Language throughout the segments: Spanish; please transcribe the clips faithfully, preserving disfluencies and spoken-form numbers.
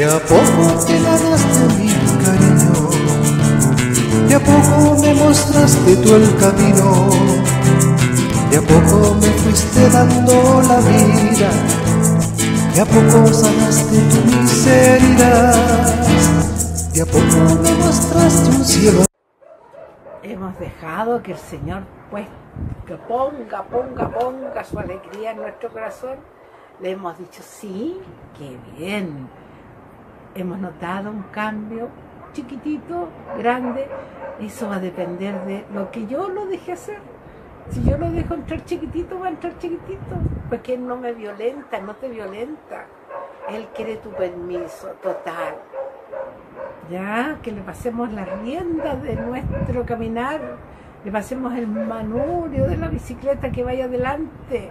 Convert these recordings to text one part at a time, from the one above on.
a poco te ganaste mi cariño, de a poco me mostraste tú el camino, de a poco me fuiste dando la vida, de a poco sanaste tu miseria, de a poco me mostraste un cielo. Hemos dejado que el Señor pues que ponga, ponga, ponga su alegría en nuestro corazón. Le hemos dicho sí, qué bien. Hemos notado un cambio chiquitito, grande. Eso va a depender de lo que yo lo deje hacer. Si yo lo dejo entrar chiquitito, va a entrar chiquitito. Porque Él no me violenta, no te violenta. Él quiere tu permiso total. Ya, que le pasemos las riendas de nuestro caminar, le pasemos el manubrio de la bicicleta que vaya adelante,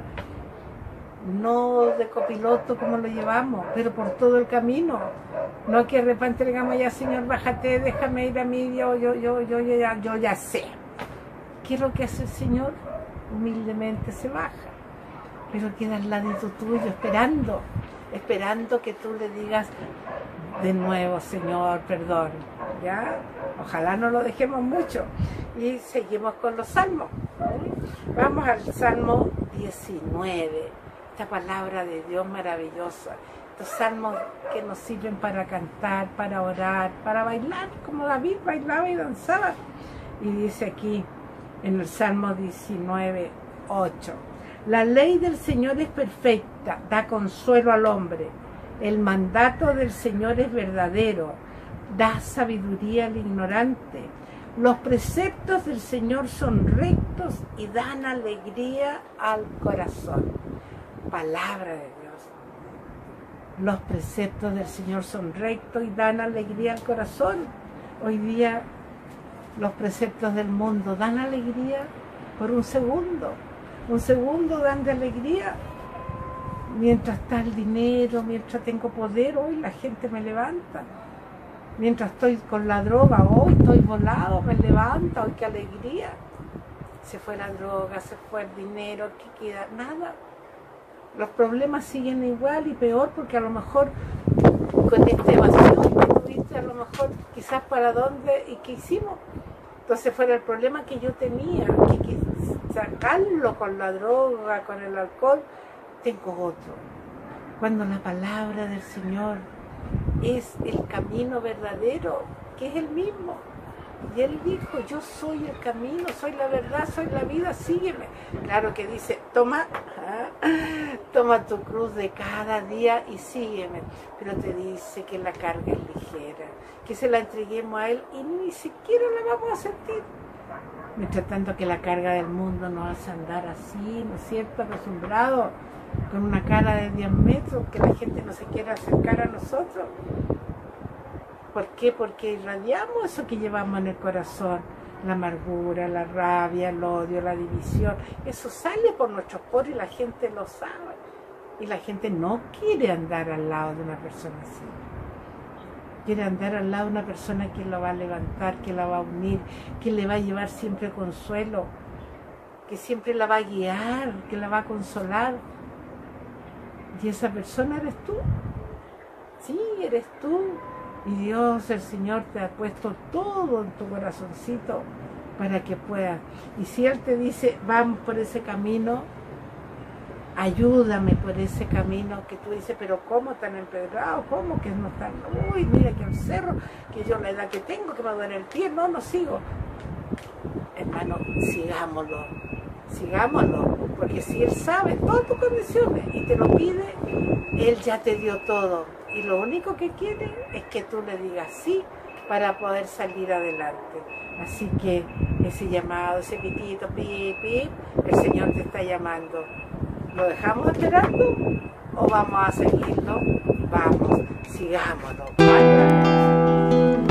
no de copiloto como lo llevamos, pero por todo el camino, no que de repente digamos ya Señor bájate, déjame ir a mí, yo, yo, yo, yo, yo, ya, yo ya sé. ¿Qué es lo que hace el Señor? Humildemente se baja, pero queda al ladito tuyo esperando, esperando que tú le digas de nuevo, Señor, perdón, ¿ya? Ojalá no lo dejemos mucho. Y seguimos con los salmos. ¿eh? Vamos al Salmo diecinueve, esta palabra de Dios maravillosa. Estos salmos que nos sirven para cantar, para orar, para bailar, como David bailaba y danzaba. Y dice aquí, en el Salmo diecinueve, ocho, la ley del Señor es perfecta, da consuelo al hombre. El mandato del Señor es verdadero, da sabiduría al ignorante. Los preceptos del Señor son rectos y dan alegría al corazón. Palabra de Dios. Los preceptos del Señor son rectos y dan alegría al corazón. Hoy día los preceptos del mundo dan alegría por un segundo. Un segundo dan de alegría. Mientras está el dinero, mientras tengo poder, hoy la gente me levanta. Mientras estoy con la droga, hoy estoy volado, me levanta, hoy qué alegría. Se fue la droga, se fue el dinero, ¿qué queda? Nada. Los problemas siguen igual y peor porque a lo mejor con esta evasión que tuviste, a lo mejor quizás para dónde y qué hicimos. Entonces fuera el problema que yo tenía, que, que sacarlo con la droga, con el alcohol, tengo otro. Cuando la palabra del Señor es el camino verdadero, que es el mismo. Y Él dijo, yo soy el camino, soy la verdad, soy la vida, sígueme. Claro que dice, toma, toma tu cruz de cada día y sígueme. Pero te dice que la carga es ligera, que se la entreguemos a Él y ni siquiera la vamos a sentir. Mientras tanto que la carga del mundo nos hace andar así, ¿no es cierto?, acostumbrado, con una cara de diez metros, que la gente no se quiera acercar a nosotros. ¿Por qué? Porque irradiamos eso que llevamos en el corazón, la amargura, la rabia, el odio, la división. Eso sale por nuestros poros y la gente lo sabe. Y la gente no quiere andar al lado de una persona así. Quiere andar al lado de una persona que la va a levantar, que la va a unir, que le va a llevar siempre consuelo, que siempre la va a guiar, que la va a consolar. Y esa persona eres tú. Sí, eres tú. Y Dios, el Señor, te ha puesto todo en tu corazoncito para que puedas. Y si Él te dice, vamos por ese camino, ayúdame por ese camino, que tú dices, pero ¿cómo tan empedrado? ¿Cómo que no están? Uy, mira que el cerro, que yo la edad que tengo, que me duele el pie, no, no sigo. Hermano, sigámoslo, sigámoslo, porque si Él sabe todas tus condiciones y te lo pide, Él ya te dio todo. Y lo único que quiere es que tú le digas sí para poder salir adelante. Así que ese llamado, ese pitito, pip, pip, el Señor te está llamando. ¿Lo dejamos esperando o vamos a seguirlo? Vamos, sigámoslo. Vaya.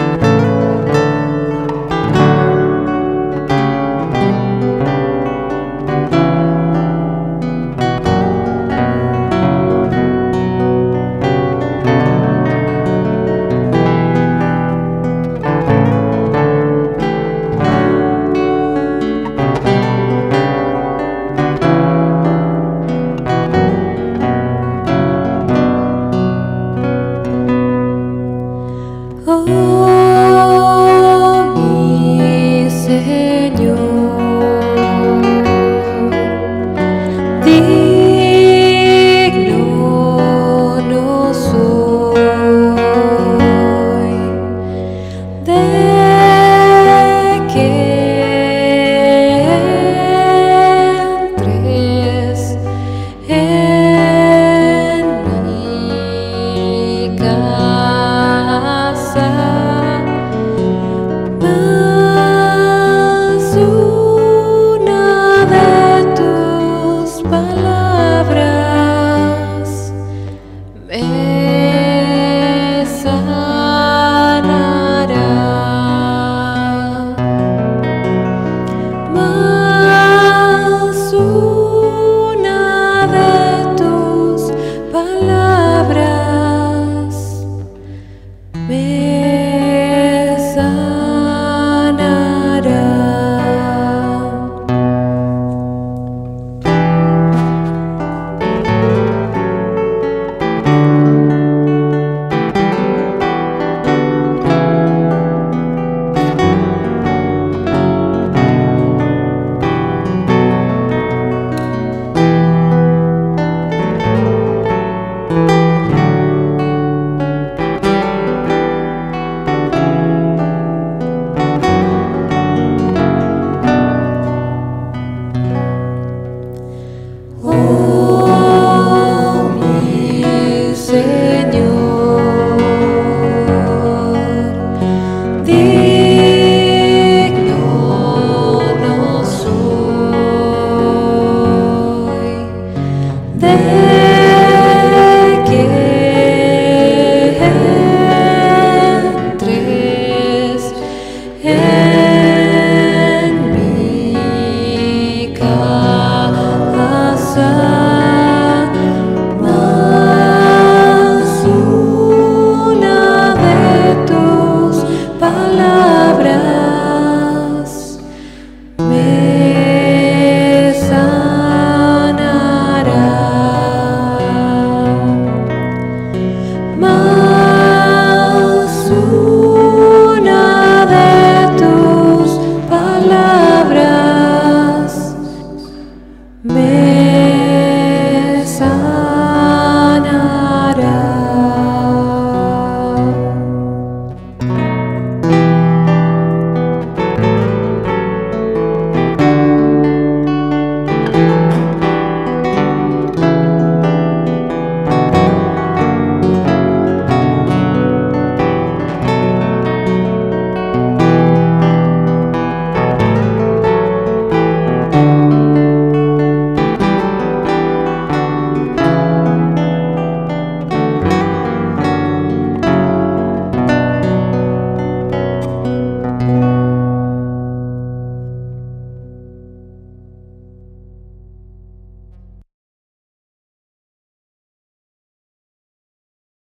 Ven.